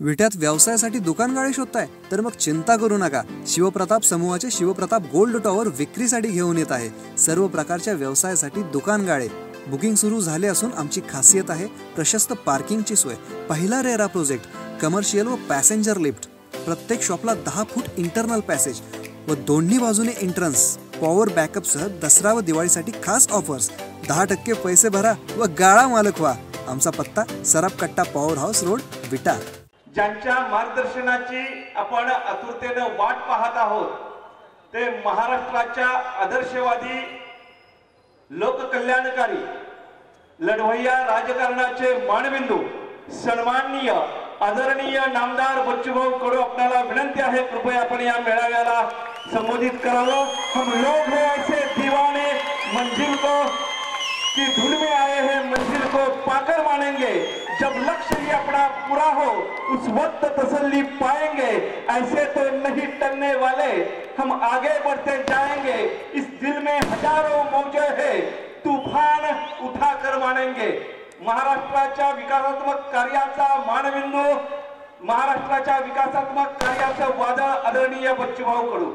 विट्यात व्यवसायासाठी दुकान गाळे शोधताय तर मग चिंता करू नका। शिवप्रताप समूहाचे शिवप्रताप गोल्ड टॉवर विक्रीसाठी घेऊन येत आहे सर्व प्रकारच्या व्यवसायासाठी दुकान गाळे। बुकिंग सुरू झाले असून आमची खासियत आहे प्रशस्त पार्किंगची सोय, पहिला रेरा प्रोजेक्ट, कमर्शियल व पॅसेंजर लिफ्ट, प्रत्येक शॉपला 10 फूट इंटरनल पॅसेज व दोन्ही बाजूने एंट्रन्स, पॉवर बॅकअप सह दसरा व दिवाळीसाठी खास ऑफर्स। 10% पैसे भरा व गाळा मालक व्हा। आमचा पत्ता सराफ कट्टा पॉवर हाऊस रोड विटा। ज्यांच्या मार्गदर्शनाची आपण आतुरतेने वाट पाहत आहोत ते महाराष्ट्राच्या आदर्शवादी, लोककल्याणकारी, लढवय्या राजकारणाचे मानबिंदू, सन्माननीय आदरणीय नामदार बच्चूभाऊ कडू आपल्याला विनंती आहे कृपया आपण या मेळाव्याला संबोधित करावं। हम लोग हैं ऐसे दीवाने, मंजिल को की धुन में आए हैं, मंजिल को पाकर मानेंगे, जब लक्ष्य ही अपना पूरा हो उस वक्त तसल्ली पाएंगे, ऐसे तो नहीं टलने वाले, हम आगे बढ़ते जाएंगे, इस दिल में हजारों मौजे है, तूफान उठाकर मानेंगे। महाराष्ट्राच्या विकासात्मक कार्याचा मानबिंदू, महाराष्ट्राच्या विकासात्मक कार्याचं वादळ आदरणीय बच्चूभाऊ कडू।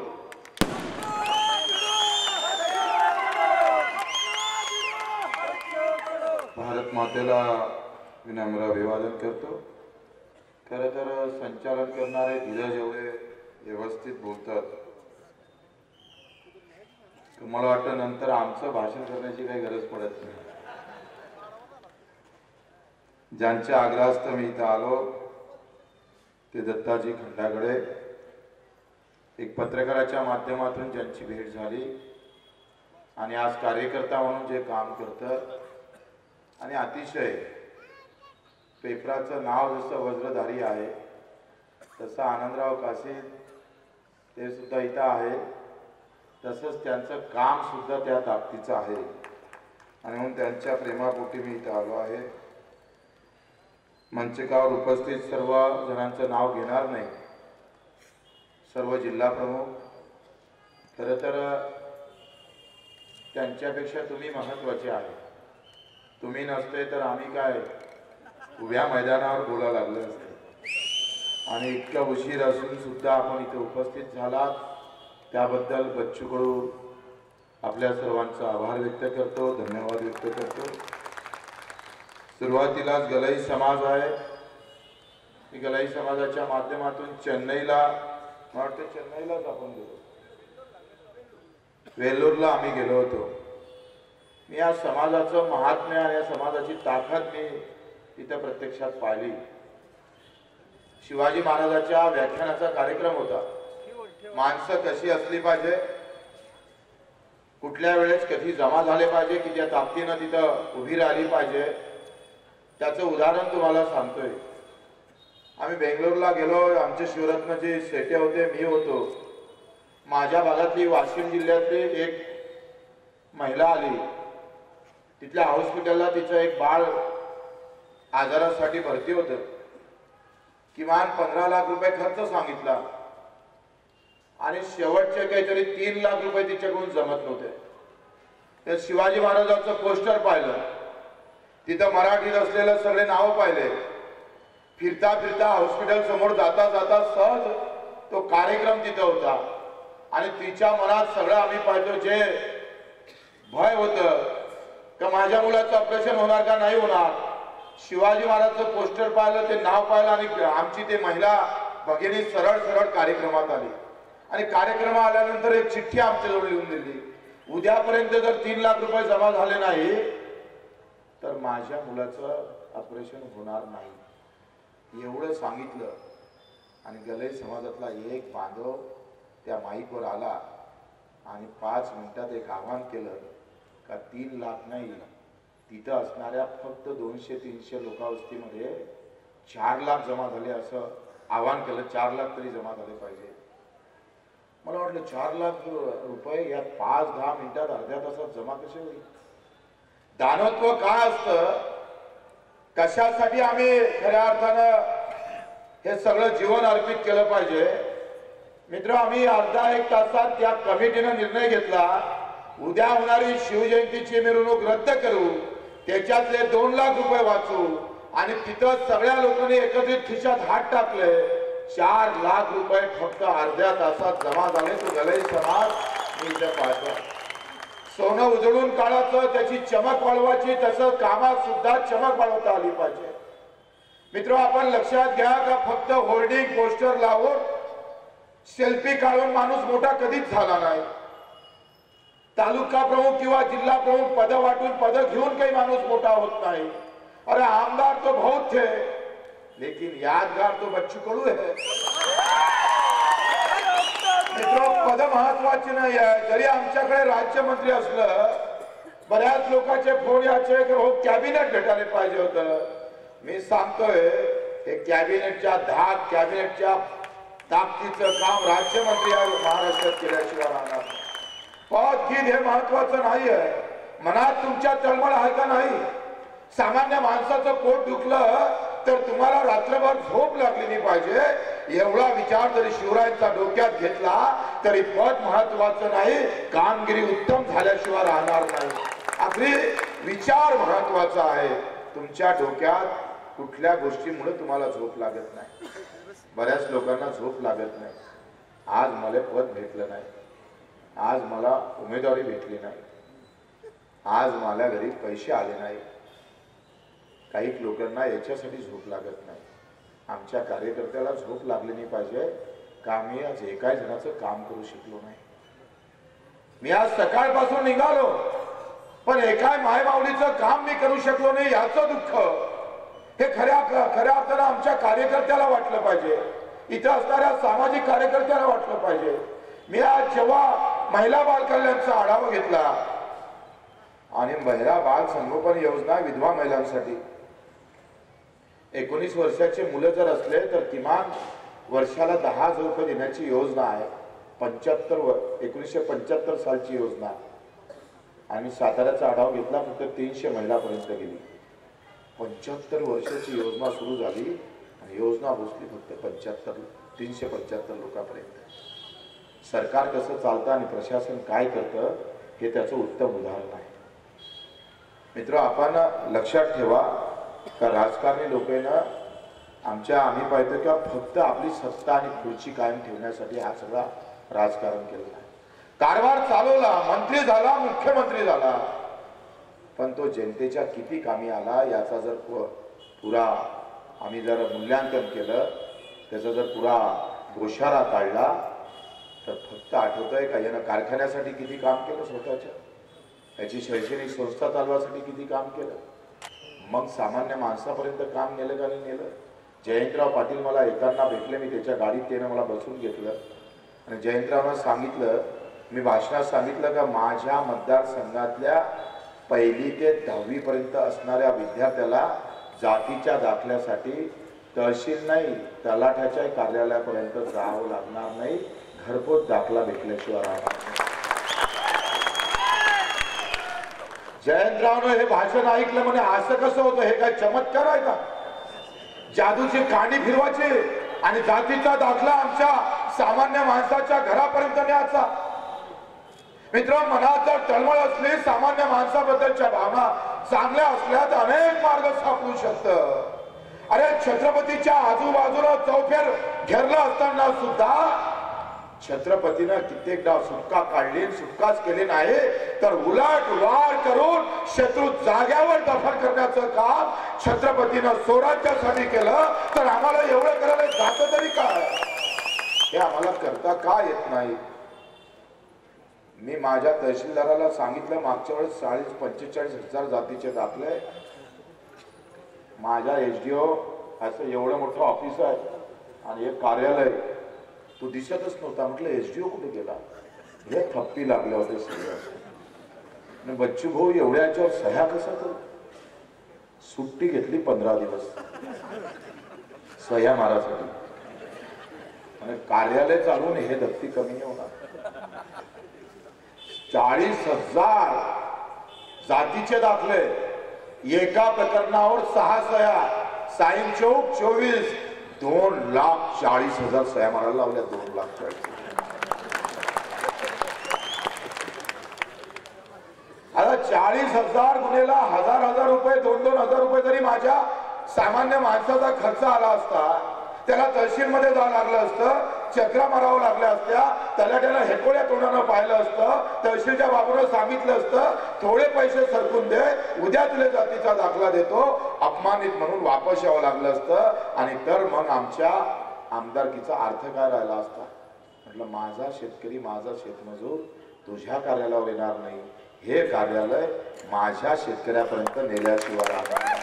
भारत मातेला विनम्र अभिवादन करतो। खरं तर संचालन करणारे धीरज एवढे व्यवस्थित बोलतात, तुम्हाला वाटतं नंतर आमचं भाषण करण्याची काही गरज पडत नाही। ज्यांच्या आग्रहास्तव मी इथं आलो ते दत्ताजी खंडागळे, एक पत्रकाराच्या माध्यमातून ज्यांची भेट झाली आणि आज कार्यकर्ता म्हणून जे काम करतात आणि अतिशय पेपराचं नाव जसं वज्रधारी आहे तसं आनंदराव कासे ते सुद्धा इथं आहे, तसंच त्यांचं काम सुद्धा त्या ताकदीचं आहे आणि म्हणून त्यांच्या प्रेमापोटी मी इथं आलो आहे। मंचकावर उपस्थित सर्व जणांचं नाव घेणार नाही, सर्व जिल्हा प्रमुख, खरं तर त्यांच्यापेक्षा तुम्ही महत्त्वाचे आहे। तुम्ही नसते तर आम्ही काय उभ्या मैदानावर बोलायला लागलो असते आणि इतका उशीर असून सुद्धा आपण इथे उपस्थित झालात त्याबद्दल बच्चू कडू आपल्या सर्वांचा आभार व्यक्त करतो, धन्यवाद व्यक्त करतो। सुरुवातीलाच गलाई समाज आहे, गलाई समाजाच्या माध्यमातून चेन्नईला, मला वाटतं चेन्नईलाच आपण गेलो, वेल्लोरला आम्ही गेलो होतो। मी या समाजाचं महात्म्य आणि या समाजाची ताकद मी इथं प्रत्यक्षात पाहिली। शिवाजी महाराजांच्या व्याख्यानाचा कार्यक्रम होता, माणसं कशी असली पाहिजे, कुठल्या वेळेस कधी जमा झाले पाहिजे की त्या ताकदीनं तिथं उभी राहिली पाहिजे, त्याचं उदाहरण तुम्हाला सांगतोय। आम्ही बेंगलोरला गेलो, आमचे शिवरत्नचे शेटे होते, मी होतो, माझ्या भागातली वाशिम जिल्ह्यातली एक महिला आली, तिथल्या हॉस्पिटलला तिचं एक बाळ आजारासाठी भरती होतं, किमान 15 लाख रुपये खर्च सांगितला आणि शेवटचे काहीतरी 3 लाख रुपये तिच्याकडून जमत नव्हते। तर शिवाजी महाराजांचं पोस्टर पाहिलं, तिथं मराठीत असलेलं सगळे नाव पाहिले, फिरता फिरता हॉस्पिटल समोर जाता जाता सहज तो कार्यक्रम तिथं होता आणि तिच्या मनात सगळं आम्ही पाहतो जे भय होतं का माझ्या मुलाचं ऑपरेशन होणार का नाही होणार, शिवाजी महाराजांचं पोस्टर पाहिलं, ते नाव पाहिलं आणि आमची ते महिला भगिनी सरळ सरळ कार्यक्रमात आली आणि कार्यक्रम आल्यानंतर एक चिठ्ठी आमच्याजवळ लिहून दिली, उद्यापर्यंत जर 3 लाख रुपये जमा झाले नाही तर माझ्या मुलाचं ऑपरेशन होणार नाही, एवढं सांगितलं। आणि गलाई समाजातला एक बांधव त्या माईकवर आला आणि 5 मिनिटात एक आवाहन केलं का 3 लाख नाही, तिथं असणाऱ्या फक्त 200-300 लोकावस्तीमध्ये 4 लाख जमा झाले असं आवाहन केलं, 4 लाख तरी जमा झाले पाहिजे। मला वाटलं 4 लाख रुपये या 5-10 मिनिटात अर्ध्या तासात जमा कसे होईल? दानत्व काय असतं, कशासाठी आम्ही खऱ्या अर्थानं हे सगळं जीवन अर्पित केलं पाहिजे? मित्र, आम्ही अर्धा-1 तासात त्या कमिटीनं निर्णय घेतला, उद्या होणारी शिवजयंतीची मिरवणूक रद्द करू, त्याच्यातले 2 लाख रुपये वाचू आणि तिथं सगळ्या लोकांनी एकत्रित खिशात हात टाकले. 4 लाख रुपये फक्त अर्ध्या तासात जमा झाले. तो गलई समाज मी इथे पाहतो. सोनं उजळून काढायचं, त्याची चमक वाढवायची, तसं कामात सुद्धा चमक वाढवता आली पाहिजे. मित्र, आपण लक्षात घ्या का फक्त होर्डिंग पोस्टर लावून सेल्फी काढून माणूस मोठा कधीच झाला नाही. तालुका प्रमुख किंवा जिल्हा प्रमुख पद वाटून पद घेऊन काही माणूस मोठा होत नाही. अरे आमदार तो बहुत थे, लेकिन यादगार तो बच्चू कडू है. मित्र, पद महत्वाची नाही आहे. जरी आमच्याकडे राज्यमंत्री असलं, बऱ्याच लोकांचे फोन याचे की हो कॅबिनेट भेटायला पाहिजे होतं. मी सांगतोय हे कॅबिनेटच्या कॅबिनेटच्या ताकदीचं काम राज्यमंत्री महाराष्ट्रात केल्याशिवाय राहणार. पद गीत हे महत्वाचं नाही आहे. मनात तुमच्या तळमळ आहे का नाही? सामान्य माणसाचं पोट दुखलं तर तुम्हाला रात्रभर झोप लागली नाही पाहिजे. एवढा विचार जरी शिवरायांचा डोक्यात घेतला तरी पद महत्वाचं नाही, कामगिरी उत्तम झाल्याशिवाय राहणार नाही. आपली विचार महत्वाचा आहे. तुमच्या डोक्यात कुठल्या गोष्टीमुळे तुम्हाला झोप लागत नाही. बऱ्याच लोकांना झोप लागत नाही. आज मला पद भेटलं नाही, आज मला उमेदवारी भेटली नाही, आज मला घरी पैसे आले नाही. काही लोकांना याच्यासाठी झोप लागत नाही. आमच्या कार्यकर्त्याला झोप लागली नाही पाहिजे का मी आज एका जणाचं काम करू शकलो नाही. मी आज सकाळपासून निघालो पण एका मायमाऊलीचं काम मी करू शकलो नाही याचं दुःख हे खऱ्या अर्थानं आमच्या कार्यकर्त्याला वाटलं पाहिजे. इथं असणाऱ्या सामाजिक कार्यकर्त्याला वाटलं पाहिजे. मी आज जेव्हा महिला बाल कल्याणचा आढावा घेतला आणि महिला बाल संगोपन योजना विधवा महिलांसाठी 19 वर्षाचे मुलं जर असले तर किमान वर्षाला 10,000 रुपये देण्याची योजना आहे. 1975 सालची योजना. आणि साताऱ्याचा आढावा घेतला फक्त 300 महिलापर्यंत गेली. 75 वर्षाची योजना सुरू झाली आणि योजना पोहोचली फक्त 375 लोकांपर्यंत. सरकार कसं चालतं आणि प्रशासन काय करतं हे त्याचं उत्तम उदाहरण आहे. मित्र, आपण लक्षात ठेवा का राजकारणी लोकांना आम्ही पाहतो का फक्त आपली सत्ता आणि खुर्ची कायम ठेवण्यासाठी हा सगळा राजकारण केलेला आहे. कारभार चालवला, मंत्री झाला, मुख्यमंत्री झाला, पण तो जनतेच्या किती कामी आला याचा जर पुरा आम्ही जर मूल्यांकन केलं, त्याचा जर पुरा गोशारा काढला तर फक्त आठवतंय का यानं कारखान्यासाठी किती काम केलं, स्वतःच्या याची शैक्षणिक संस्था चालवासाठी किती काम केलं, मग सामान्य माणसापर्यंत काम नेलं का नाही नेलं. जयंतराव पाटील मला येताना भेटले, मी त्याच्या गाडीत त्यानं मला बसून घेतलं आणि जयंतरावनं सांगितलं, मी भाषणात सांगितलं का माझ्या मतदारसंघातल्या 1ली ते 10वी पर्यंत असणाऱ्या विद्यार्थ्याला जातीच्या दाखल्यासाठी तहसील नाही तलाठ्याच्या कार्यालयापर्यंत जावं लागणार नाही, घरपोच दाखला भेटल्याशिवाय राहणार नाही. जयंतरावनं हे भाषण ऐकलं म्हणे असं कसं होतं, हे काय चमत्कार आहे का? जादूची कांडी फिरवायची आणि जातीचा दाखला आमच्या सामान्य माणसाच्या घरापर्यंत न्यायचा. मित्र, मनात जर तळमळ असली, सामान्य माणसाबद्दलच्या भावना चांगल्या असल्या तर अनेक मार्ग सापडू शकतं. अरे छत्रपतीच्या आजूबाजूला चौफेर घेरलं असताना सुद्धा छत्रपतीनं कित्येकदा सुटका काढली, सुटकाच केली नाही तर उलट वार करून शत्रू जाग्यावर दफन करण्याचं काम छत्रपतीनं स्वराज्यासाठी केलं. तर आम्हाला एवढं करायला जातं तरी काय, हे आम्हाला करता का येत नाही. मी माझ्या तहसीलदाराला सांगितलं, मागच्या वेळेस 40-45 जातीचे दाखले. माझ्या SDO असं एवढं मोठं ऑफिस आहे आणि एक कार्यालय, तो दिसतच नव्हता. म्हटलं SDO कुठे गेला, हे थप्पी लागले होते सगळं. बच्चू भाऊ एवढ्या याच्यावर सह्या कसा करू, सुट्टी घेतली 15 दिवस सह्या मारासाठी आणि कार्यालय चालून हे धक्ती कमी नाही होणार. 40,000 जातीचे दाखले, एका प्रकरणावर 6 सह्या, साईन चौक 24, 2,40,000 सह्या मारायला लावल्या. 2,40,000. आता 40,000 गुन्हेला 1,000 रुपये 2,000 रुपये जरी माझ्या सामान्य माणसाचा खर्च आला असता, त्याला तहसीलमध्ये जावं लागलं असतं, चक्रा मारावं लागल्या असत्या, तलाट्याला हेकोड्या तोंडानं पाहिलं असतं, तहसीलच्या बाबूनं सांगितलं असतं थोडे पैसे सरकून दे, उद्या तुला जातीचा दाखला देतो, अपमानित म्हणून वापस यावं लागलं असतं. आणि तर मग आमच्या आमदारकीचा अर्थ काय राहिला असता. म्हटलं माझा शेतकरी, माझा शेतमजूर तुझ्या कार्यालयावर येणार नाही, हे कार्यालय माझ्या शेतकऱ्यापर्यंत नेल्याशिवाय राहणार नाही.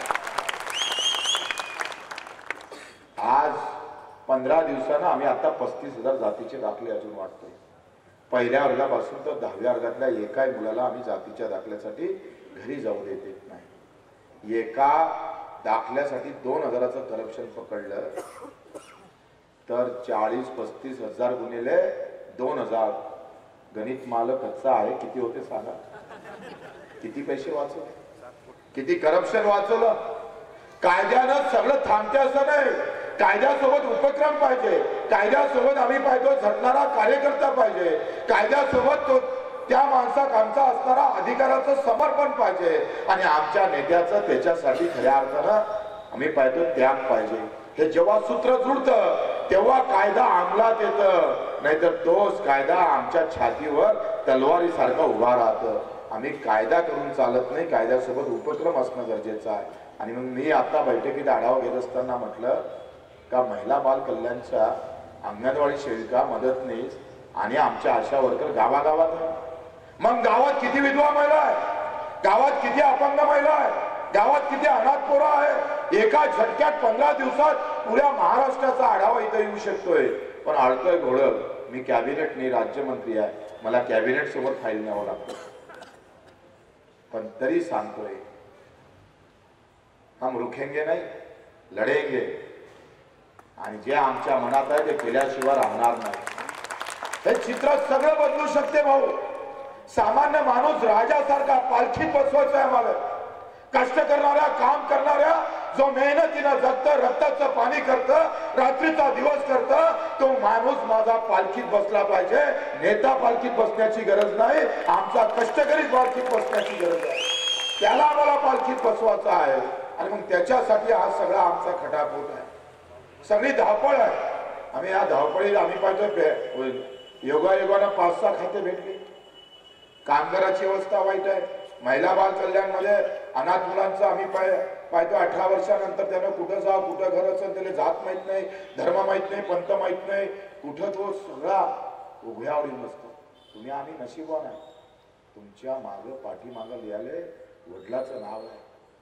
आज 15 दिवसानं आम्ही आता 35,000 जातीचे दाखले अजून वाटतोय. पहिल्या वर्गापासून तर 10व्या वर्गातल्या एकाही मुलाला आम्ही जातीच्या दाखल्यासाठी घरी जाऊ देत नाही. एका दाखल्यासाठी 2,000चं करप्शन पकडलं तर 40-35 हजार गुणिले 2,000, गणित माल कच्चा आहे, किती होते सांगा. किती पैसे वाचवले, किती करप्शन वाचवलं. कायद्यानं सगळं थांबते असं नाही, कायद्यासोबत उपक्रम पाहिजे, कायद्यासोबत आम्ही पाहिजे झटणारा कार्यकर्ता पाहिजे, कायद्यासोबत तो त्या माणसाकांचा असणारा अधिकाराचं समर्पण पाहिजे. आणि आमच्या नेत्याचं त्याच्यासाठी खऱ्या अर्थानं आम्ही पाहतो त्याग पाहिजे. हे जेव्हा सूत्र जुळतं तेव्हा कायदा अंमलात येतं, नाहीतर तोच कायदा आमच्या छातीवर तलवारी सारखा उभा राहतं. आम्ही कायदा करून चालत नाही, कायद्यासोबत उपक्रम असणं गरजेचं आहे. आणि मग मी आता बैठकीत आढावा घेत असताना म्हटलं का महिला बाल कल्याणच्या अंगणवाडी सेविका, मदतनीस आणि आमच्या आशा वर्कर गावागावात आहे. मग गावात किती विधवा महिला आहे, गावात किती अपंग महिला आहे, गावात किती अनाथ पोरं आहे. एका झटक्यात 15 दिवसात पुऱ्या महाराष्ट्राचा आढावा इथं येऊ शकतोय. पण अडतोय घोडं, मी कॅबिनेट नाही, राज्यमंत्री आहे, मला कॅबिनेट सोबत फाईल न्यावं लागतं. पण तरी सांगतोय हम रुखेंगे नाही, लढेंगे. आणि जे आमच्या मनात आहे ते केल्याशिवाय राहणार नाही. हे चित्र सगळं बदलू शकते भाऊ. सामान्य माणूस राजासारखा पालखीत बसवायचा आहे मला. कष्ट करणाऱ्या, काम करणाऱ्या, जो मेहनतीनं जगतं, रक्ताचं पाणी करतं, रात्रीचा दिवस करतं, तो माणूस माझा पालखीत बसला पाहिजे. नेता पालखीत बसण्याची गरज नाही, आमचा कष्टकरी पालखीत बसण्याची गरज आहे. त्याला आम्हाला पालखीत बसवायचा आहे. आणि मग त्याच्यासाठी हा सगळा आमचा खटापट आहे, सगळी धावपळ आहे. आम्ही या धावपळीत आम्ही पाहतो योगायोगानं 5-6 खाते भेटली. कामगाराची अवस्था वाईट आहे. महिला बाल कल्याण मध्ये अनाथ मुलांचं आम्ही पाहतो 18 वर्षानंतर त्यानं कुठं जा, कुठं घर असेल, त्याला जात माहित नाही, धर्म माहित नाही, पंथ माहित नाही, कुठं तो सगळा उभ्यावरी नसतो. तुम्ही आम्ही नशीबवान आहे. तुमच्या मागं पाठीमागं लिहाले वडिलाचं नाव आहे,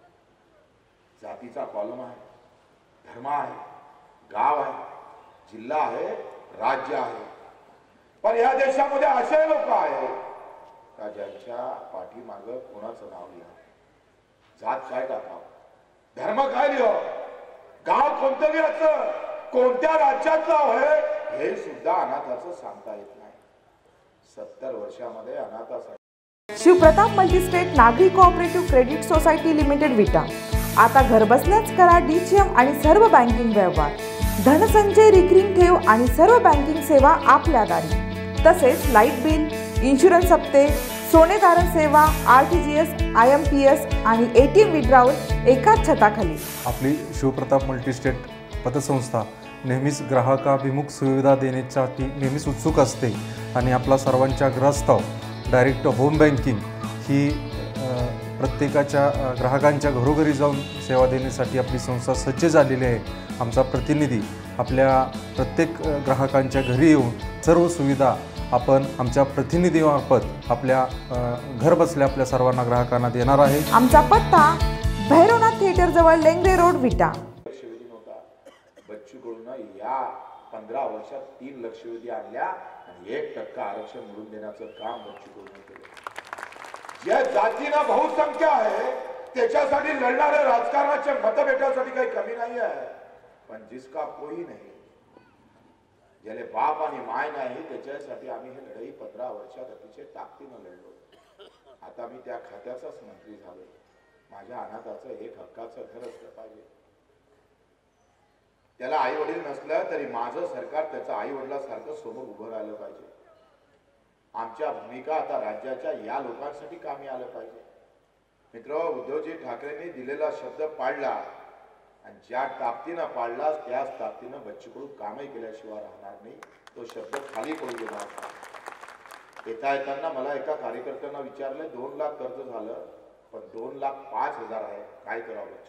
जातीचा कॉलम आहे, धर्म आहे, गाव आहे, जिल्हा आहे, राज्य आहे. पण या देशामध्ये असे लोक आहेत का ज्यांच्या पाठीमागं कोणाचं नाव लिहा, जात काय टाकावं, धर्म काय लिहावं, गाव कोणतं लिहायचं, कोणत्या राज्यातलं आहे, हे सुद्धा अनाथाचं सांगता येत नाही. 70 वर्षामध्ये अनाथासाठी शिवप्रताप मल्टीस्टेट नागरी cooperative credit society limited Vita आता घरबसल्याच करा डीसीएम आणि सर्व बँकिंग व्यवहार, धनसंचय, रिकरिंग ठेव आणि सर्व बँकिंग सेवा आपल्या दारी. तसेच लाईट बिल, इन्शुरन्स हप्ते, सोने तारण सेवा, RTGS, IMPS आणि ATM विड्रॉवल एकाच छताखाली. आपली शिवप्रताप मल्टीस्टेट पतसंस्था नेहमीच ग्राहकाभिमुख सुविधा देण्यासाठी नेहमीच उत्सुक असते. आणि आपला सर्वांच्या ग्रहस्थाव डायरेक्ट होम बँकिंग ही प्रत्येकाच्या ग्राहकांच्या घरोघरी जाऊन सेवा देण्यासाठी आपली संस्था सज्ज झालेली आहे. आमचा प्रतिनिधी आपल्या प्रत्येक ग्राहकांच्या घरी येऊन सर्व सुविधा आपण आमच्या प्रतिनिधीमार्फत आपल्या घर बसल्या आपल्या सर्वांना ग्राहकांना देणार आहे. आमचा पत्ता भैरवनाथ थिएटर जवळ लेंगरे रोड विटा. लक्षवेधी नव्हता. बच्चू कडून या 15 वर्षात 3 लक्षवेधी आणल्या आणि 1% आरक्षण मिळवून देण्याचं काम बच्चू कडून केलं. ज्या जातीला बहुसंख्या आहे त्याच्यासाठी लढणारे राजकारणाच्या मतभेदासाठी काही कमी नाही आहे. पण जिसका कोई नाही, ज्याले बाप आणि माय नाही, त्याच्यासाठी आम्ही हे लढाई 15 वर्षात अतिशय ताकदीनं लढलो. आता मी त्या खात्याचाच मंत्री झालो. माझ्या अनाथाचं एक हक्काचं घर असलं पाहिजे. त्याला आई वडील नसलं तरी माझं सरकार त्याचा आई वडिलासारखं समोर उभं राहिलं पाहिजे. आमच्या भूमिका आता राज्याच्या या लोकांसाठी कामी आलं पाहिजे. मित्र, उद्धवजी ठाकरेंनी दिलेला शब्द पाळला आणि ज्या ताकदीनं पाळलास त्याच ताकदीनं बच्चू कडू कामही केल्याशिवाय राहणार नाही. तो शब्द खाली पडू देणार नाही. येताना मला एका कार्यकर्त्यांना विचारलं, 2 लाख कर्ज झालं पण 2,05,000 आहे, काय करावं बच्चू?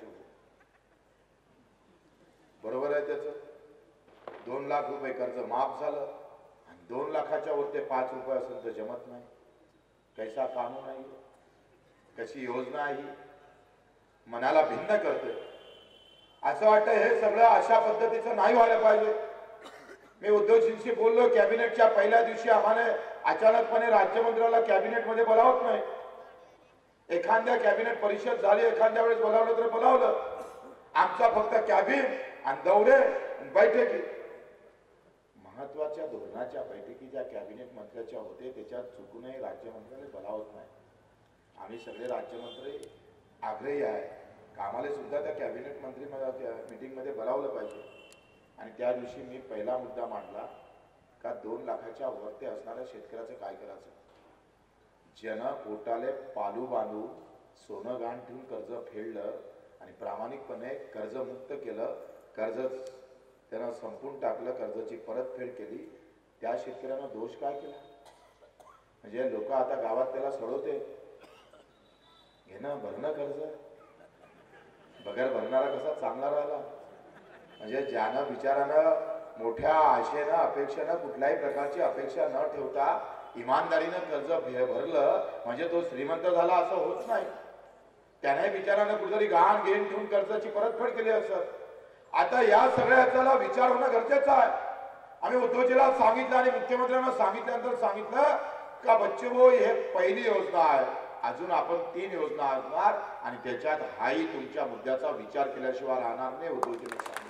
बरोबर आहे त्याचं. 2 लाख रुपये कर्ज माफ झालं आणि 2 लाखाच्या वर ते 5 रुपये असेल तर जमत नाही. कैसा कानून आहे, कशी योजना आहे, मनाला भिन्न करते. असं वाटतं हे सगळं अशा पद्धतीचं नाही व्हायला पाहिजे. मी उद्धवजींशी बोललो, कॅबिनेटच्या पहिल्या दिवशी आम्हाला अचानकपणे राज्यमंत्र्याला कॅबिनेटमध्ये बोलावत नाही. एखाद्या कॅबिनेट परिषद झाली, एखाद्या वेळेस बोलावलं तर बोलावलं. आमचा फक्त कॅबिन आणि दौरे आणि बैठकी, महत्वाच्या धोरणाच्या बैठकी ज्या कॅबिनेट मंत्र्याच्या होते त्याच्यात चुकूनही राज्यमंत्र्याला बोलावत नाही. आम्ही सगळे राज्यमंत्री आग्रही आहे, कामाला सुद्धा त्या कॅबिनेट मंत्री मीटिंगमध्ये बोलावलं पाहिजे. आणि त्या दिवशी मी पहिला मुद्दा मांडला का 2 लाखाच्या वरती असणाऱ्या शेतकऱ्याचं काय करायचं. जन पोटाले पालू बांधून सोनं गाण ठेवून कर्ज फेडलं आणि प्रामाणिकपणे कर्जमुक्त केलं, कर्ज त्यानं संपून टाकलं, कर्जाची परतफेड केली, त्या शेतकऱ्यानं दोष काय केला? म्हणजे लोक आता गावात त्याला सोडवते, घेणं भरणं कर्ज, बगैर भरणारा कसा चांगला राहिला. म्हणजे ज्यानं बिचारानं मोठ्या आशेनं अपेक्षेनं कुठल्याही प्रकारची अपेक्षा न ठेवता इमानदारीनं कर्ज भरलं म्हणजे तो श्रीमंत झाला असं होत नाही. त्याने बिचारानं कुठेतरी गहाण घेऊन ठेवून कर्जाची परतफेड केली असत. आता या सगळ्याचा विचार होणं गरजेचं आहे. आम्ही उद्धवजीला सांगितलं आणि मुख्यमंत्र्यांना सांगितल्यानंतर सांगितलं का बच्चूभाऊ हे पहिली योजना आहे, अजून आपण 3 योजना असणार आणि त्याच्यात हाही तुमच्या मुद्द्याचा विचार केल्याशिवाय राहणार नाही, उद्धवजीने सांगितलं.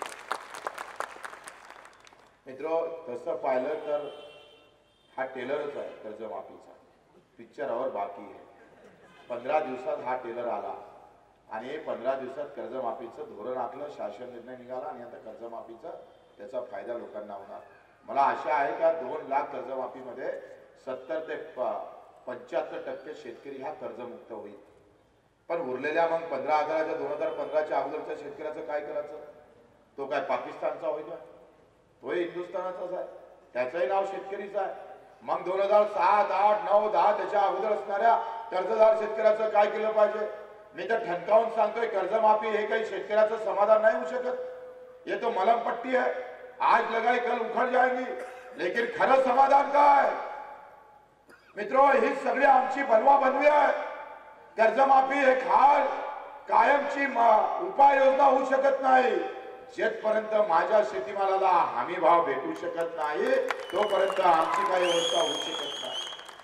मित्र, तसं पाहिलं तर हा टेलरच आहे कर्जमाफीचा, पिक्चरावर बाकी आहे. 15 दिवसात हा टेलर आला आणि 15 दिवसात कर्जमाफीचं धोरण आखलं, शासन निर्णय निघाला आणि आता कर्जमाफीचा त्याचा फायदा लोकांना होणार. मला आशा आहे का 2 लाख कर्जमाफीमध्ये 70 ते 75% शेतकरी हा कर्जमुक्त होईल. पण उरलेल्या मग 15,000च्या 2015च्या अगोदरच्या शेतकऱ्याचं काय करायचं? तो काय पाकिस्तानचा होईल? तो हिंदुस्थानाचाच आहे, त्याचंही नाव शेतकरीच आहे. मग 2007, 8, 9, 10 त्याच्या अगोदर असणाऱ्या कर्जदार शेतकऱ्याचं काय केलं पाहिजे? मी तर ठणकावून सांगतोय, कर्जमाफी हे काही शेतकऱ्याचं समाधान नाही होऊ शकत. ये तो मलमपट्टी है, आज लगाई कल उखड़ जाएंगी. लेकिन खरं समाधान काय मित्रो? ही सगळी आमची बनवा बनवी आहे. कर्जमाफी एक हाल कायमची उपाययोजना होऊ शकत नाही. शेतपर्यंत माझ्या शेतीमालाला हमी भाव भेटू शकत नाही तोपर्यंत आमची काही व्यवस्था होऊ शकत नाही.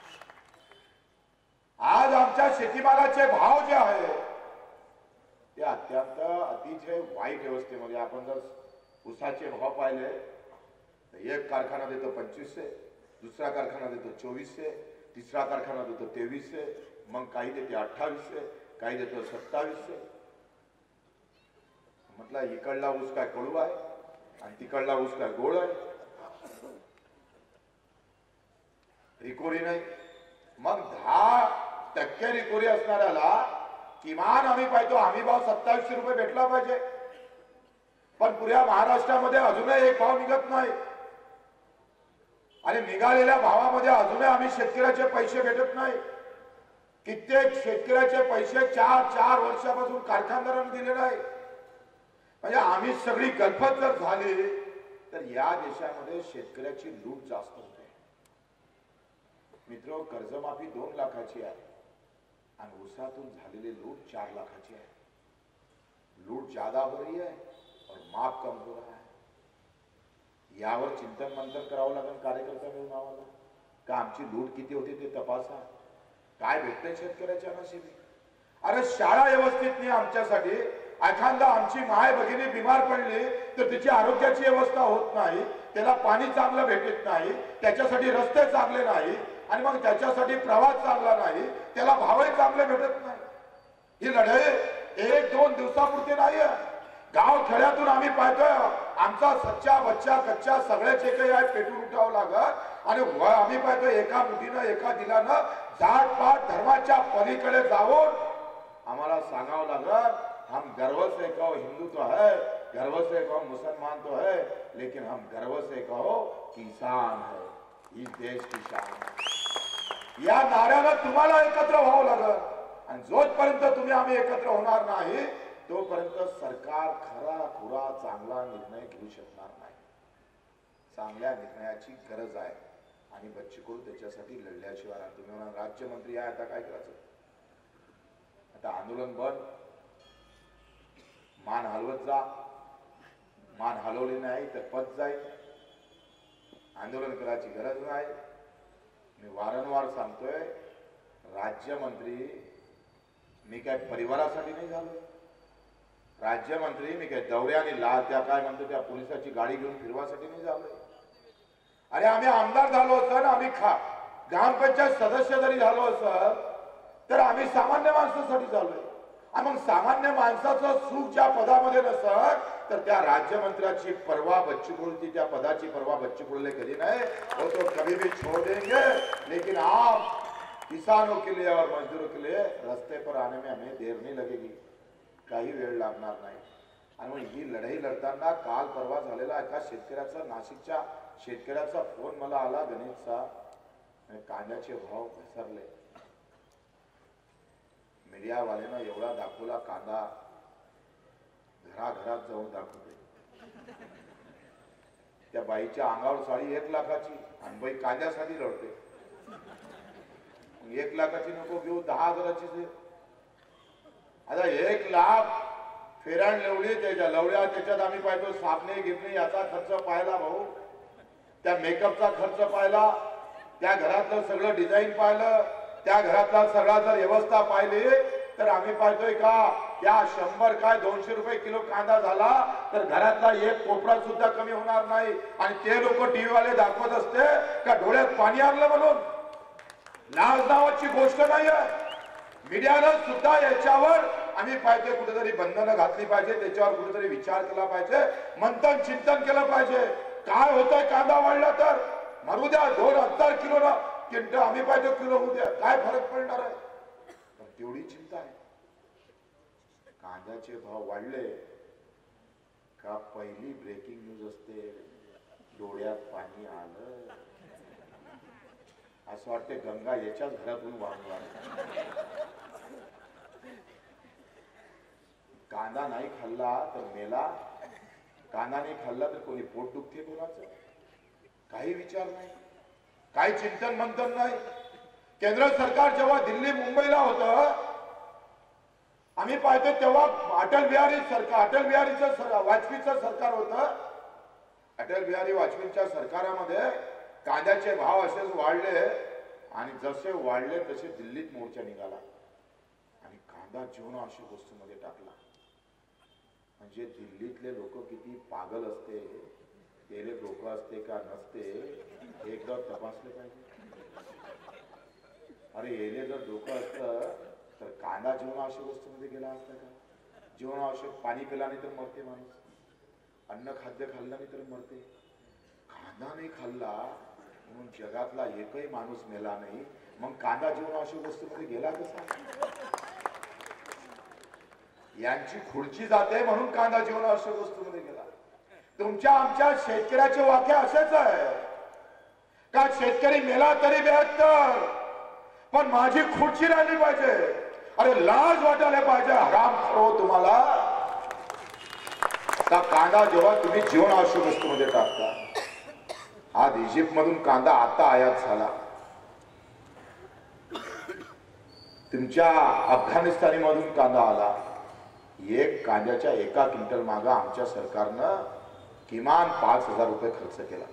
आज आमच्या शेतीमालाचे भाव जे आहे ते अत्यंत अतिशय वाईट व्यवस्थेमध्ये. आपण जर ऊसाचे भाव पाहिले तर एक कारखाना देतो 2500, दुसरा कारखाना देतो 2400, तिसरा कारखाना देतो 2300, मग काही देते 2800, काही देतो 2700. म्हटलं इकडला ऊस काय कडू आहे आणि तिकडला ऊस काय गोड आहे, रिकोरी नाही. मग 10% रिकोरी असणाऱ्याला किमान आम्ही पाहतो हमी भाव 2700 रुपये भेटला पाहिजे. पण पुऱ्या महाराष्ट्रामध्ये अजूनही एक भाव निघत नाही आणि निघालेल्या भावामध्ये अजूनही आम्ही शेतकऱ्याचे पैसे भेटत नाही. कित्येक शेतकऱ्याचे पैसे 4 वर्षापासून कारखानदारांनी दिले नाही. म्हणजे आम्ही सगळी गलफत जर झाली तर या देशामध्ये शेतकऱ्याची लूट जास्त होते. मित्र, कर्जमाफी 2 लाखाची आहे आणि ऊसातून झालेली लूट 4 लाखाची आहे. लूट ज्यादा हो रही है और माफ कम हो रहा है. यावर चिंतन मंथन करावं लागेल कार्यकर्ता मिळून आम्हाला का आमची लूट किती होती ते तपासा. काय भेटतंय शेतकऱ्याच्या नशिबी? अरे शाळा व्यवस्थित नाही आमच्यासाठी. एखादा आमची माय भगिनी बिमार पडली तर तिची आरोग्याची व्यवस्था होत नाही, त्याला पाणी चांगलं भेटत नाही, त्याच्यासाठी रस्ते चांगले नाही आणि मग त्याच्यासाठी प्रवास चांगला नाही, त्याला भावही चांगले भेटत नाही. ही लढाई 1-2 दिवसापुरती नाही. गाव खेड्यातून आम्ही पाहतोय आमचा सच्चा बच्चा कच्चा सगळ्याचे काही आहे पेटून उठावं लागत आणि आम्ही पाहतोय एका मुठीनं एका दिलानं जात पात धर्माच्या पलीकडे जाऊन आम्हाला सांगावं लागत हम गर्व से कहो हिंदू तो है, गर्व से कहो मुसलमान तो है, लेकिन हम गर्व से कहो किसान है, ही देश की शान है। या नाऱ्यानं तुम्हाला एकत्र व्हावं लागेल आणि जोपर्यंत तुम्ही आम्ही एकत्र होणार नाही तोपर्यंत सरकार खरा खुरा चांगला निर्णय घेऊ शकणार नाही। चांगल्या निर्णयाची गरज आहे आणि बच्चू कडू त्याच्यासाठी लढल्याशिवाय राहतो। तुम्ही म्हणा राज्यमंत्री आहे, आता काय करायचं? आता आंदोलन बंद, मान हलवत जा, मान हलवली नाही तर पद जाईल, आंदोलन करायची गरज नाही। मी वारंवार सांगतोय राज्यमंत्री मी काय परिवारासाठी नाही झालो, राज्यमंत्री मी काय दौऱ्याने त्या काय म्हणतो त्या पोलिसाची गाडी घेऊन फिरवासाठी नाही झालोय। अरे आम्ही आमदार झालो असत, आम्ही ग्रामपंचायत सदस्य जरी झालो असत तर आम्ही सामान्य माणसासाठी झालोय। मग सामान्य माणसाचं सुख ज्या पदामध्ये नसत तर त्या राज्यमंत्र्याची पर्वा बच्चू कडूची, त्या पदाची पर्वा बच्चू कडूले कधी नाही। वो तो कभी भी छोड़ देंगे, लेकिन आप किसानों के लिए और मजदूरों के लिए रास्ते पर आने में हमें देर नहीं लगेगी, काही वेळ लागणार नाही। आणि मग ही लढाई लढताना काल परवा झालेला एका शेतकऱ्याचा, नाशिकच्या शेतकऱ्याचा फोन मला आला गणेशचा, कांद्याचे भाव घसरले, मीडियावाल्यानं एवढा दाखवला कांदा, घराघरात जाऊन दाखवते। त्या बाईच्या अंगावर साडी 1 लाखाची आणि बाई कांद्यासाठी लढते। 1 लाखाची नको घेऊ, 10,000ची दे। आता 1 लाख फेराण लवली, त्याच्या लवल्या त्याच्यात आम्ही पाहतो साबणे गिरणे याचा खर्च पाहिला भाऊ, त्या मेकअपचा खर्च पाहिला, त्या घरातलं सगळं डिझाईन पाहिलं, त्या घरातला सगळा जर व्यवस्था पाहिली तर आम्ही पाहतोय का त्या 100 काय 200 रुपये किलो कांदा झाला तर घरातला एक कोपरा सुद्धा कमी होणार नाही। आणि ते लोक टीव्ही वाले दाखवत असते का डोळ्यात पाणी आणलं म्हणून, लाज नावाची गोष्ट नाही आहे। मीडियानं सुद्धा याच्यावर आम्ही पाहिजे कुठेतरी बंधनं घातली पाहिजे, त्याच्यावर कुठेतरी विचार केला पाहिजे, मंथन चिंतन केलं पाहिजे। काय होतंय कांदा वाढला तर मरू द्या, 2,000 किलो ना किंट आम्ही पाहिजे किलो होऊ द्या, काय फरक पडणार आहे? पण तेवढी चिंता आहे। कांद्याचे भाव वाढले का पहिली ब्रेकिंग न्यूज असते डोळ्यात पाणी आलं, असं वाटते गंगा याच्याच घरातून वाहून। कांदा नाही खाल्ला तर मेला, कांदा नाही खाल्ला तर कोणी पोट दुखते कोणाचं, काही विचार नाही, काही चिंतन मंथन नाही। केंद्र सरकार जेव्हा दिल्ली मुंबईला होतं आम्ही पाहतो तेव्हा अटल बिहारी वाजपेयीचं सरकार होतं। अटल बिहारी वाजपेयीच्या सरकारामध्ये कांद्याचे भाव असेच वाढले आणि जसे वाढले तसे दिल्लीत मोर्चा निघाला आणि कांदा जीवनावश्यक वस्तूमध्ये टाकला। म्हणजे दिल्लीतले लोक किती पागल असते, तेले डोकं असते का नसते एकदा तपासले पाहिजे। अरे येले जर डोकं असतं तर कांदा जीवनावश्यक वस्तूमध्ये गेला असता का? जीवनावश्यक पाणी पिला नाही तर मरते माणूस, अन्न खाद्य खाल्लं नाही तर मरते, कांदा नाही खाल्ला म्हणून जगातला एकही माणूस मेला नाही, मग कांदा जीवनावश्यक वस्तूमध्ये गेला कसा? यांची खुर्ची जाते म्हणून कांदा जीवनावश्यक वस्तूमध्ये गेला। तुमच्या आमच्या शेतकऱ्याचे वाक्य असेच आहे का शेतकरी मेला तरी 72 पण माझी खुर्ची राहिली पाहिजे। अरे लाज वाटायला पाहिजे हराम खरो तुम्हाला। का कांदा जेव्हा तुम्ही जीवनावश्यक वस्तूमध्ये टाकता, आज इजिप्त मधून कांदा आता आयात झाला, तुमच्या अफगाणिस्तानी मधून कांदा आला, एक कांद्याच्या 1 क्विंटल मागे आमच्या सरकारनं किमान 5,000 रुपये खर्च केला।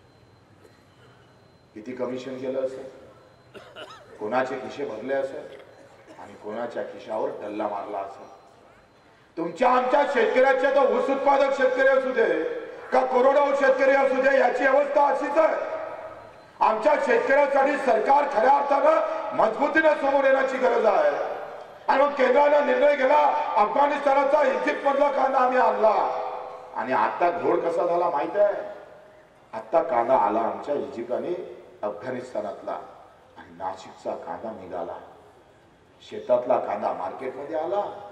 किती कमिशन केलं असेल, कोणाचे खिशे भरले असेल आणि कोणाच्या खिशावर डल्ला मारला असेल। तुमच्या आमच्या शेतकऱ्याच्या तर ऊस उत्पादक शेतकरी असू दे का कोरडवाहू शेतकरी असू दे याची अवस्था अशीच आहे। आमच्या शेतकऱ्यांसाठी सरकार खऱ्या अर्थानं मजबूतीने समोर येण्याची गरज आहे। आणि मग केंद्रानं निर्णय घेतला अफगाणिस्तानाचा इजिप्त मधला कांदा आम्ही आणला आणि आता घोड कसा झाला माहित आहे? आता कांदा आला आमच्या इजिप्त आणि अफगाणिस्तानातला आणि नाशिकचा कांदा निघाला, शेतातला कांदा मार्केटमध्ये आला आणि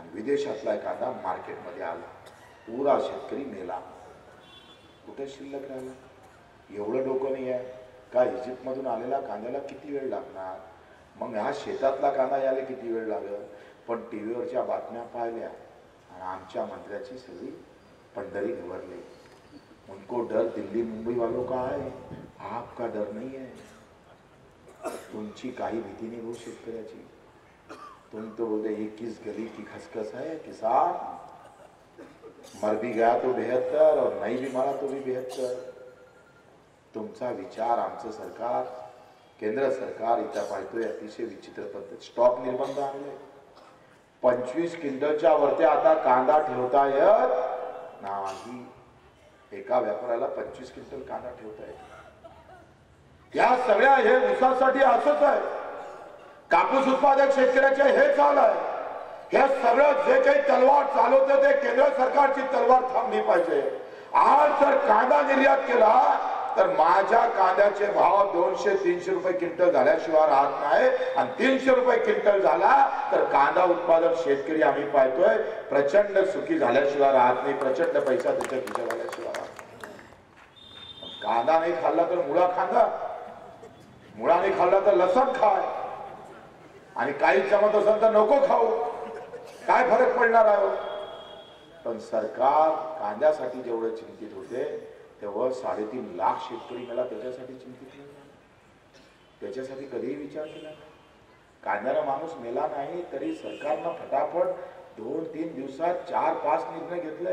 विदेशातला कांदा मार्केटमध्ये आला, पुरा शेतकरी मेला. कुठे शिल्लक राहिला? एवढं डोकं नाही आहे का इजिप्तमधून आलेला कांद्याला किती वेळ लागणार, मग ह्या शेतातला कांदा यायला किती वेळ लागेल. पण टी व्हीवरच्या बातम्या पाहिल्या आणि आमच्या मंत्र्याची सगळी पंढरी घवरली. उनको डर दिल्ली मुंबई वालों का है, आपका डर नहीं है. तुमची काही भीती नाही भाऊ शेतकऱ्याची. तुम तो बोलते 21 गली की खसखस है किसान, मर भी गया तो 72 और नहीं भी मरा तो भी 72. तुमचा विचार आमचं सरकार, केंद्र सरकार इथं पाहतोय अतिशय विचित्र पद्धत. स्टॉक निर्बंध आणले, 25 क्विंटलच्या वरती आता कांदा ठेवता येत नाही. एका व्यापाऱ्याला 25 क्विंटल कांदा ठेवता येत. या सगळ्या हे ऊसासाठी असंच आहे. कापूस उत्पादक शेतकऱ्याचे हे चाल आहे. हे सगळं जे काही तलवार चालवतं ते केंद्र सरकारची तलवार थांबली पाहिजे. आज जर कांदा निर्यात केला तर माझ्या कांद्याचे भाव 200-300 रुपये क्विंटल झाल्याशिवाय राहत नाही. आणि 300 रुपये क्विंटल झाला तर कांदा उत्पादक शेतकरी आम्ही पाहतोय प्रचंड सुखी झाल्याशिवाय राहत नाही, प्रचंड पैसा त्याच्या खिशात झाल्याशिवाय राहत नाही. कांदा नाही खाल्ला तर मुळा खांदा, मुळा नाही खाल्ला तर लसण खाय, आणि काही जमत असेल तर नको खाऊ. काय फरक पडणार आहे? पण सरकार कांद्यासाठी जेवढे चिंतित होते तेव्हा 3.5 लाख शेतकरी मला त्याच्यासाठी चिंतित नाही, त्याच्यासाठी कधीही विचार केला नाही. कांद्याला माणूस मेला नाही तरी सरकारनं फटाफट 2-3 दिवसात 4-5 निर्णय घेतले.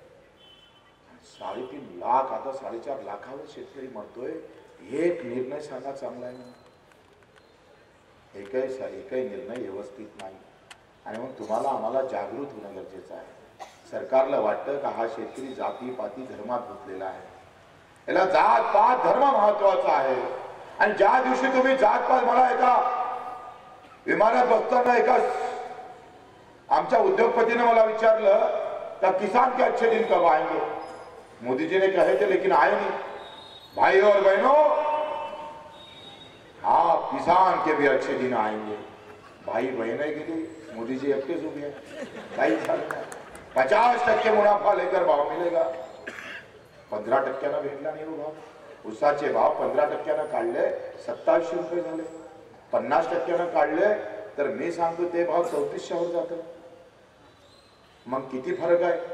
3.5 लाख आता 4.5 लाखावर शेतकरी मरतोय. एक निर्णय सांगा चांगला आहे ना? एकही निर्णय व्यवस्थित नाही. आणि मग तुम्हाला आम्हाला जागृत होणं गरजेचं आहे. सरकारला वाटतं का हा शेतकरी जाती पाती धर्मात गुंतलेला आहे, याला जात पात धर्म महत्वाचा आहे. आणि ज्या दिवशी तुम्ही जात पात, मला एका विमानात बसताना एका आमच्या उद्योगपतीने मला विचारलं का किसान के अच्छे दिन कब आएंगे. मोदी जी ने कहे थे लेकिन आए नहीं. भाई और बहनों, हाँ किसान के भी अच्छे दिन आएंगे. भाई बहनें गेली, मोदी जी एकटेच उभे आहे. काही झालं नाही. 50% मुनाफा लेकर भाव मिलेगा. 15% भेटला नाही हो भाव. ऊसाचे भाव 15% काढले 2700 रुपये झाले. 50% काढले तर मी सांगतो ते भाव 3400 जातात. मग किती फरक आहे?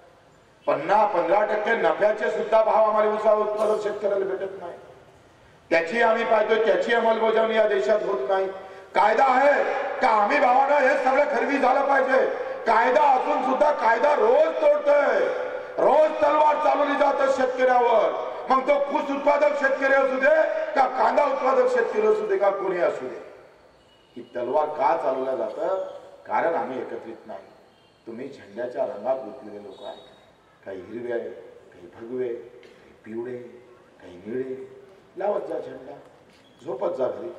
15% नफ्याचे सुद्धा भाव आम्हाला ऊसा उत्पादक शेतकऱ्याला भेटत नाही. त्याची आम्ही पाहतो त्याची अंमलबजावणी या देशात होत नाही. कायदा आहे का आम्ही भावानं हे सगळं खरेदी झालं पाहिजे. कायदा असून सुद्धा कायदा रोज तोडतोय. रोज तलवार चालवली जाते शेतकऱ्यावर. मग तो ऊस उत्पादक शेतकरी असू दे का कांदा उत्पादक शेतकरी असू दे का कोणी असू दे, ही तलवार का चालवल्या जातं? कारण आम्ही एकत्रित नाही. तुम्ही झेंड्याच्या रंगात गुंतलेले लोक आहेत. काही हिरवे, काही भगवे, काही पिवळे, काही निळे. लावत जा झेंडा, झोपत जा घरी.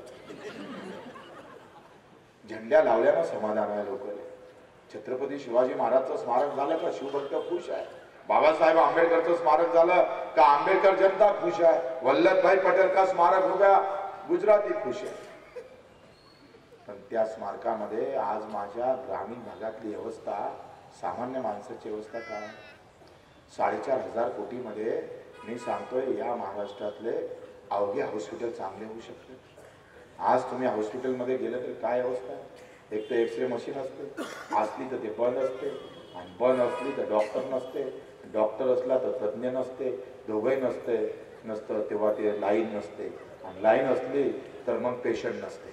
झेंड्या लावल्यानं समाधान आहे लोकांना. छत्रपती शिवाजी महाराजचं स्मारक झालं का शिवभक्त खुश आहे. बाबासाहेब आंबेडकरचं स्मारक झालं का आंबेडकर जनता खुश आहे. वल्लभभाई पटेल का स्मारक हो गया, गुजराती खुश आहे. पण त्या स्मारकामध्ये आज माझ्या ग्रामीण भागातली अवस्था, सामान्य माणसाची अवस्था काय? 4,500 कोटीमध्ये मी सांगतोय या महाराष्ट्रातले अवघे हॉस्पिटल चांगले होऊ शकते. आज तुम्ही हॉस्पिटलमध्ये गेलं तर काय अवस्था आहे? एक तर एक्सरे मशीन असते, असली तर ते बंद असते, आणि बंद असली तर डॉक्टर नसते, डॉक्टर असला तर तज्ज्ञ नसते, दोघंही नसतं तेव्हा ते लाईन नसते, आणि लाईन असली तर मग पेशंट नसते.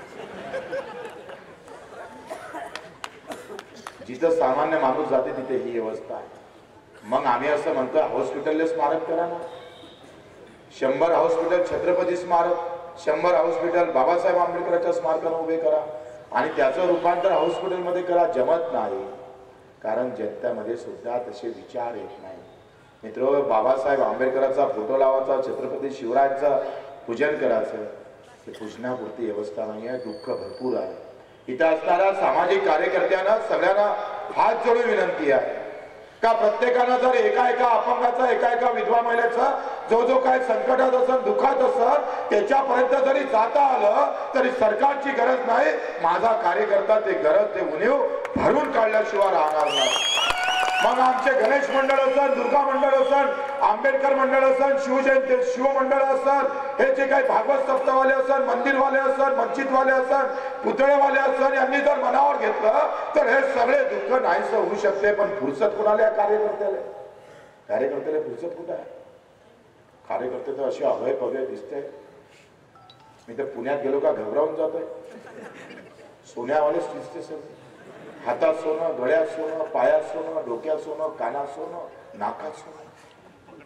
जिथं सामान्य माणूस जाते तिथे ही अवस्था आहे. मग आम्ही असं म्हणतो हॉस्पिटलला स्मारक करा ना. 100 हॉस्पिटल छत्रपती स्मारक, 100 हॉस्पिटल बाबासाहेब आंबेडकरांच्या स्मारकाला उभे करा, आणि त्याचं रूपांतर हॉस्पिटलमध्ये करा. जमत नाही, कारण जनतेमध्ये सुद्धा तसे विचार येत नाही. मित्र, बाबासाहेब आंबेडकरांचा फोटो लावायचा, छत्रपती शिवरायांचं पूजन करायचं, हे पूजनापुरती व्यवस्था नाही आहे. दुःख भरपूर आहे. इथं असणाऱ्या सामाजिक कार्यकर्त्यांना सगळ्यांना हात जोडून विनंती आहे का प्रत्येकानं जर एका अपंगाचा, एका विधवा महिलेचा जो काय संकटात असेल, दुःखात असेल, त्याच्यापर्यंत जरी जाता आलं तरी सरकारची गरज नाही. माझा कार्यकर्ता ते गरज, ते उणीव भरून काढल्याशिवाय राहणार नाही. मग आमचे गणेश मंडळ असन, दुर्गा मंडळ असन, आंबेडकर मंडळ असन, शिवजयंती शिव मंडळ असन, हे जे काही भागवत सप्ताहवाले असन, मंदिरवाले असन, मस्जिदवाले असन, पुतळेवाले असन, यांनी जर मनावर घेतलं तर हे सगळे दुःख नाहीसं होऊ शकते. पण फुरसत कुणाला या कार्यकर्त्याला फुरसत कुठं आहे? कार्यकर्ते तर असे अभय पगय दिसते. मी तर पुण्यात गेलो का घबरावून जातोय. सोन्यावालेच दिसते सर. हातात सोनं, गळ्यात सोनं, पायात सोनं, डोक्यात सोनं, कानात सोनं, नाकात सोनं.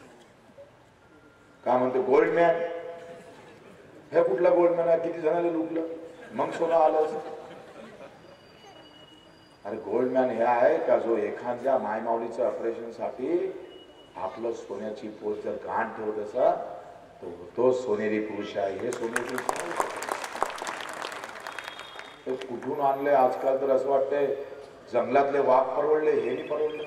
काय म्हणते गोल्डमॅन? हे कुठला गोल्डमॅन आहे? किती जणांना लुटलं मग सोनं आलं? अरे गोल्डमॅन हे आहे का जो एखाद्या मायमाऊलीच्या ऑपरेशन साठी आपलं सोन्याची पोत जर गहाण ठेवत असा तो सोनेरी पुरुष आहे. हे सोनेरी पुरुष कुठून आणले? आजकाल तर असं वाटतंय जंगलातले वाघ परवडले, हे नाही परवडले.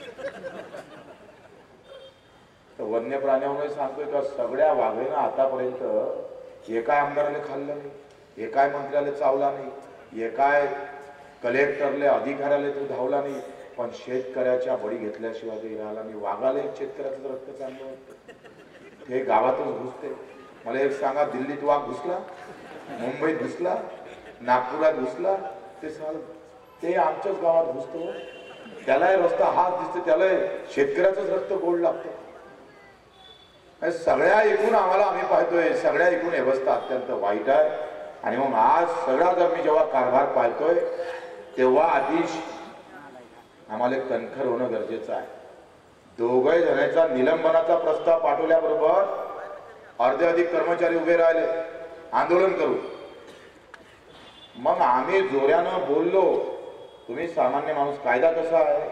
तर वन्य प्राण्यांना सांगतोय का सगळ्या वाघेनं आतापर्यंत एकाय आमदाराला खाल्लं नाही, एकाय मंत्र्याला चावला नाही, एकाय कलेक्टरले अधिकाऱ्याला तो धावला नाही, पण शेतकऱ्याच्या बळी घेतल्याशिवाय ते राहिला नाही. वाघाला एक शेतकऱ्याचं रक्त चांगलं वाटतं, हे गावातच घुसते. मला एक सांगा, दिल्लीत वाघ घुसला, मुंबईत घुसला, नागपुरात घुसला, ते आमच्याच गावात घुसतो. त्यालाही रस्ता हात दिसतो, त्यालाही शेतकऱ्याचंच रक्त गोड लागतं. सगळ्या एकूण आम्हाला आम्ही पाहतोय, सगळ्या एकूण व्यवस्था अत्यंत वाईट आहे. आणि मग आज सगळा जर मी जेव्हा कारभार पाहतोय तेव्हा आधीच आम्हाला कणखर होणं गरजेचं आहे. दोघही जणांचा निलंबनाचा प्रस्ताव पाठवल्याबरोबर अर्धे अधिक कर्मचारी उभे राहिले, आंदोलन करू. मग आम्ही जोऱ्यानं बोललो, तुम्ही सामान्य माणूस, कायदा कसा आहे,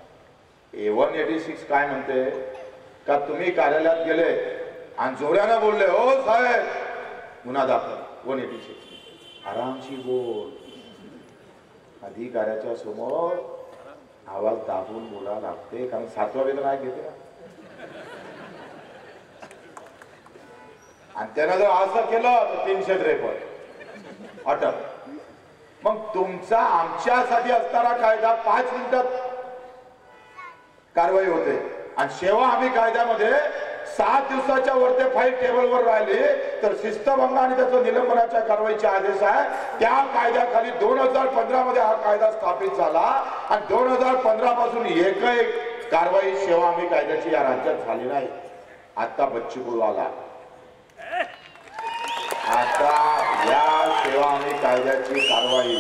186 काय म्हणते का तुम्ही कार्यालयात गेले आणि जोऱ्यानं बोलले, हो साहेब गुन्हा दाखल, 186. आरामशी बोल. अधिकाऱ्याच्या समोर आवाज दाबून बोला लागते, कारण 7वा वेतन आहे घेते ना. आणि त्यानं जर असं केलं तर 353 अटक. मग तुमचा आमच्यासाठी असणारा कायदा 5 मिनिटात कारवाई होते, आणि सेवा हमी कायद्यामध्ये 7 दिवसाच्या वर ते फाईल टेबलवर राहिली तर शिस्तभंग आणि त्याचं निलंबनाच्या कारवाईचे आदेश आहे. त्या कायद्याखाली 2015 मध्ये हा कायदा स्थापित झाला, आणि 2015 पासून एकही कारवाई सेवा हमी कायद्याची या राज्यात झाली नाही. आता बच्चू कडू आला, आता या सेवा हमी कायद्याची कारवाई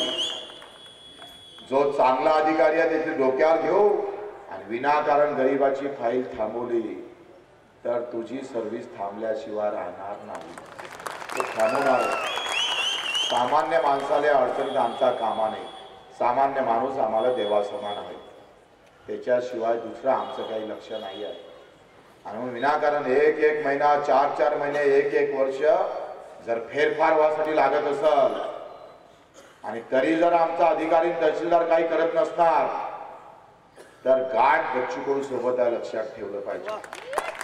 जो चांगला अधिकारी आहे त्याचे डोक्यावर घेऊ आणि विनाकारण गरीबाची फाईल थांबवली तर तुझी सर्व्हिस थांबल्याशिवाय राहणार नाही. तो थांबवणार. सामान्य माणसाला अडचणीत आमचा कामा नाही. सामान्य माणूस आम्हाला देवासमान आहे, त्याच्याशिवाय दुसरं आमचं काही लक्ष नाही आहे. आणि मग विनाकारण एक महिना, 4 महिने, एक वर्ष जर फेरफार व्हासाठी लागत असेल आणि तरी जर आमचा अधिकारी तहसीलदार काही करत नसणार तर गाठ बच्चू कडू सोबत आहे, लक्षात ठेवलं पाहिजे.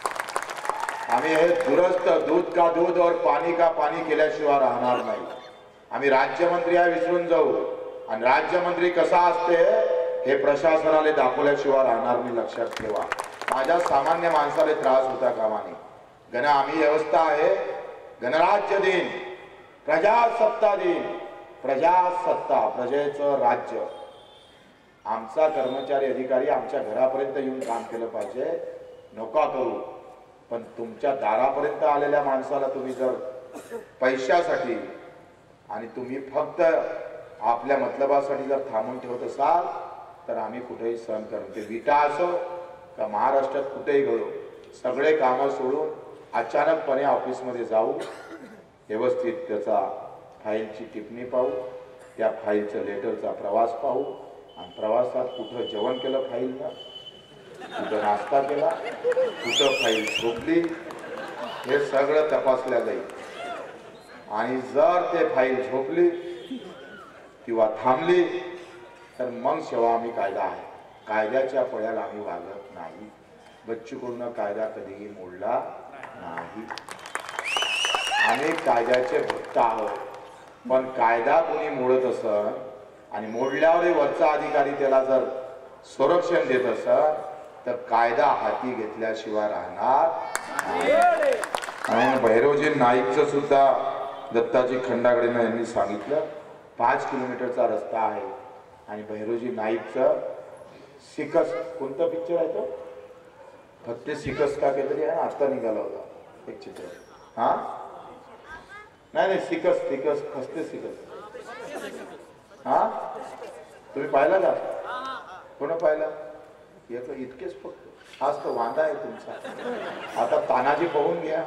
आम्ही हे दुरस्त दूध का दूध और पाणी का पाणी केल्याशिवाय राहणार नाही. आम्ही राज्यमंत्री आहे विसरून जाऊ, आणि राज्यमंत्री कसा असते हे प्रशासनाला दाखवल्याशिवाय राहणार नाही, लक्षात ठेवा. माझ्या सामान्य माणसाला त्रास होता कामा नये. आम्ही व्यवस्था आहे, गणराज्य दिन, प्रजासत्ता दिन, प्रजासत्ता, प्रजेचं राज्य. आमचा कर्मचारी अधिकारी आमच्या घरापर्यंत येऊन काम केलं पाहिजे, नका करू. पण तुमच्या दारापर्यंत आलेल्या माणसाला तुम्ही जर पैशासाठी आणि तुम्ही फक्त आपल्या मतलबासाठी जर थांबून ठेवत असाल तर आम्ही कुठेही सहन करू. ते विटा असो का महाराष्ट्रात कुठेही घडो, सगळे कामं सोडून अचानकपणे ऑफिसमध्ये जाऊ, व्यवस्थित त्याचा फाईलची टिप्पणी पाहू, त्या फाईलचं लेटरचा प्रवास पाहू, आणि प्रवासात कुठं जेवण केलं फाईलनं, कुठं नाश्ता केला, कुठं फाईल झोपली, हे सगळं तपासल्या जाईल. आणि जर ते फाईल झोपली किंवा थांबली तर मग सेवा आम्ही कायदा आहे. कायद्याच्या पळ्याला आम्ही वागत नाही. बच्चू कडून कायदा कधीही मोडला नाही. आम्ही कायद्याचे भक्त आहोत, पण कायदा कोणी मोडत असेल आणि मोडल्यावरही वरचा अधिकारी त्याला जर संरक्षण देत असत तर कायदा हाती घेतल्याशिवाय राहणार नाही. आणि भैरवजी नाईकचं सुद्धा दत्ताजी खंडागळे यांनी सांगितलं 5 किलोमीटरचा रस्ता आहे आणि भैरवजी नाईकचं सिकस कोणता पिक्चर आहे तो फत्ते सिकस का काहीतरी आहे आता निघाला होता एक चित्र. हा नाही सिकस सिकस फस्ते सिकस. हा तुम्ही पाहिला का कोण पाहिला इतकेच फक्त आज तो वांदा आहे तुमचा. आता तानाजी पाहून घ्या.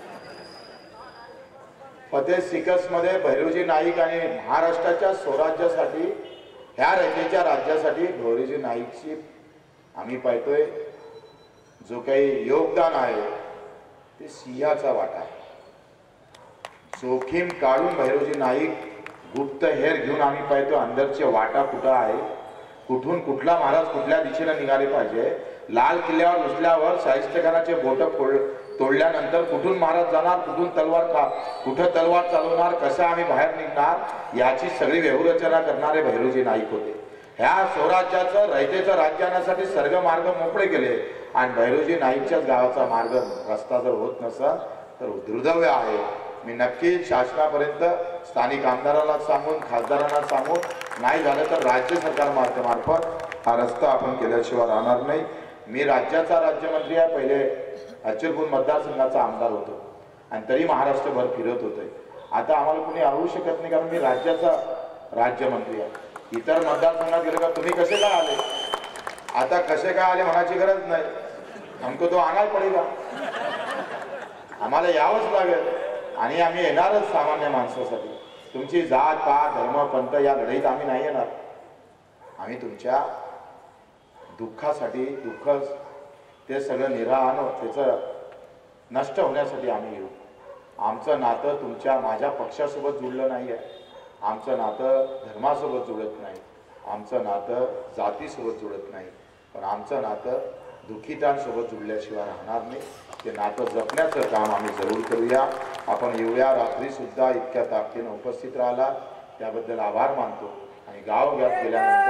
फतेह सिकस मध्ये भैरवजी नाईक आणि महाराष्ट्राच्या स्वराज्यासाठी ह्या रयतेच्या राज्यासाठी भैरवजी नाईकची आम्ही पाहतोय जो काही योगदान आहे ते सिंहाचा वाटा आहे. जोखीम काढून भैरवजी नाईक गुप्त हेर घेऊन आम्ही पाहतो अंदरचे वाटा कुठं आहे, कुठून कुठला महाराज कुठल्या दिशेने निघाले पाहिजे. लाल किल्ल्यावर घुसल्यावर शाहिस्तेखानाचे बोट तोडल्यानंतर कुठून महाराज जाणार, कुठून कुठं तलवार चालवणार, कसं आम्ही बाहेर निघणार याची सगळी व्यूहरचना करणारे भैरवजी नाईक होते. ह्या स्वराज्याचं रयतेचं राज्य आणण्यासाठी सर्व मार्ग मोकळे केले आणि भैरवजी नाईकच्याच गावाचा मार्ग रस्ता जर होत नसेल तर दुर्दैव आहे. मी नक्की शासनापर्यंत स्थानिक आमदारांना सांगून खासदारांना सांगून नाही झालं तर राज्य सरकार मार्फत हा रस्ता आपण केल्याशिवाय राहणार नाही. मी राज्याचा राज्यमंत्री आहे, पहिले अचलपूर मतदारसंघाचा आमदार होतो आणि तरी महाराष्ट्रभर फिरत होतोय. आता आम्हाला कोणी आणू शकत नाही कारण मी राज्याचा राज्यमंत्री आहे. इतर मतदारसंघात गेलो का तुम्ही कसे काय आले, आता कसे काय आले म्हणायची गरज नाही. हमको तो आणायला पडेगा, आम्हाला यावंच लागेल आणि आम्ही येणारच सामान्य माणसासाठी. तुमची जात पात धर्म पंथ या लढाईत आम्ही नाही येणार. आम्ही तुमच्या दुःखासाठी दुःख ते सगळं निराळं त्याचं नष्ट होण्यासाठी आम्ही येऊ. आमचं नातं तुमच्या माझ्या पक्षासोबत जुळलं नाही आहे, आमचं नातं धर्मासोबत जुळत नाही, आमचं नातं जातीसोबत जुळत नाही, पण आमचं नातं दुःखितांसोबत जुळल्याशिवाय राहणार नाही. ते नातं जपण्याचं काम आम्ही जरूर करूया. आपण एवढ्या रात्री सुद्धा इतक्या ताकदीने उपस्थित राहिला त्याबद्दल आभार मानतो. आणि गावात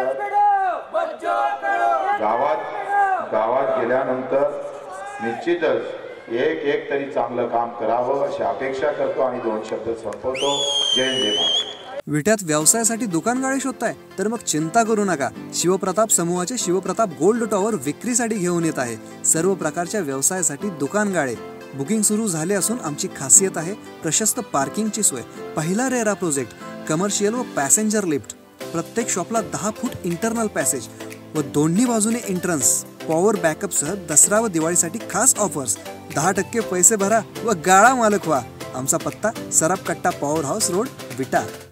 गेल्यानंतर निश्चितच एक तरी चांगलं काम करावं अशी अपेक्षा करतो आणि 2 शब्द संपवतो. जय हिंद जय महाराष्ट्र. विट्यात व्यवसायासाठी दुकान गाळे शोधताय तर मग चिंता करू नका. शिवप्रताप समूहाचे शिवप्रताप गोल्ड टॉवर विक्रीसाठी घेऊन येत आहे. सर्व प्रकारच्या व्यवसायासाठी दुकान गाळे. बुकिंग सुरू झाले असून आमची खासियत आहे प्रशस्त पार्किंगची सोय. पहिला रेरा प्रोजेक्ट कमर्शियल व पॅसेंजर लिफ्ट. प्रत्येक शॉपला 10 फूट इंटरनल पॅसेज व दोन्ही बाजूने एंट्रन्स. पॉवर बॅकअपसह दसरा व दिवाळीसाठी खास ऑफर्स. 10% पैसे भरा व गाळा मालक व्हा. आमचा पत्ता सराफ कट्टा पॉवर हाऊस रोड विटा.